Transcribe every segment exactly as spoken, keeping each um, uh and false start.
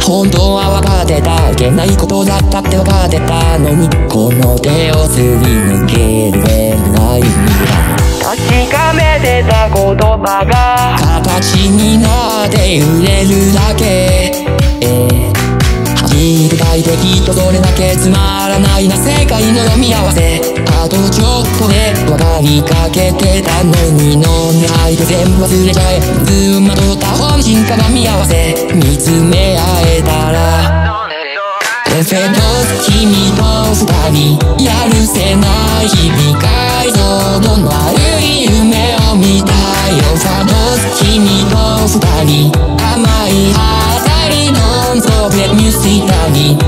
本当は分かってた、いけないことだったって分かってたのに、この手をすり抜けるべくない未来、確かめてた言葉が形になって揺れるだけ、えー肉体的とそれだけつまらないな世界の読み合わせ、あとちょっとで分かりかけてたのに飲んで吐いて全部忘れちゃえ、ずっとった本心鏡合わせ見つめ合えたらオフェドス君と二人やるせない日々解像度の悪い夢を見たい、オフェドス君と二人甘い当たりのンソベミュージックに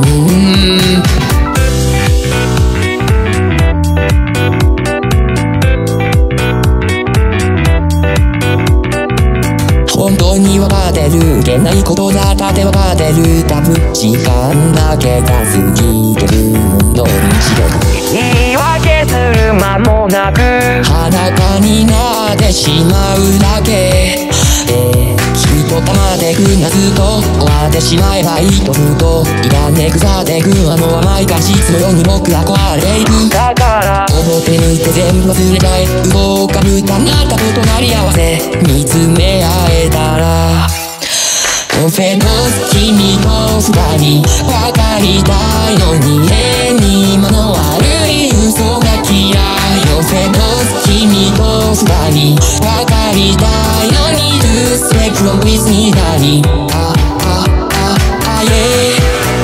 本当に分かってる、いけないことだったって分かってる、多分時間だけが過ぎてるのに言い訳する間もなく裸になってしまうだけ、えー一玉でく夏と終わってしまえばいいとふといらね腐ってくあの甘い果実のように僕は壊れていく、だから表抜いて全部忘れちゃえ、動かぶったあなたと隣り合わせ見つめ合えたらオフェドス君と二人分かりたいのに変に間の悪い嘘が嫌い、オフェドス君と二人分かりたいのにRespect from with me 何ああああ yeah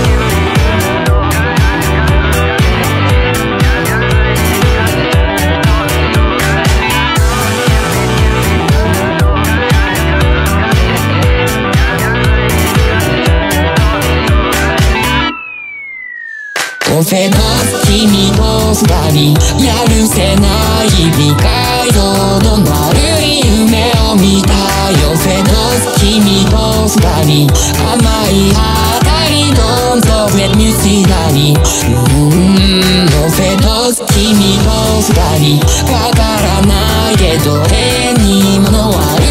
オフェドス君と二人やるせない日々解像度の悪い夢を見たい、オフェドス君と二人甘い当たりのンソフェミュージックにオフェドス君と二人わからないけど変にものは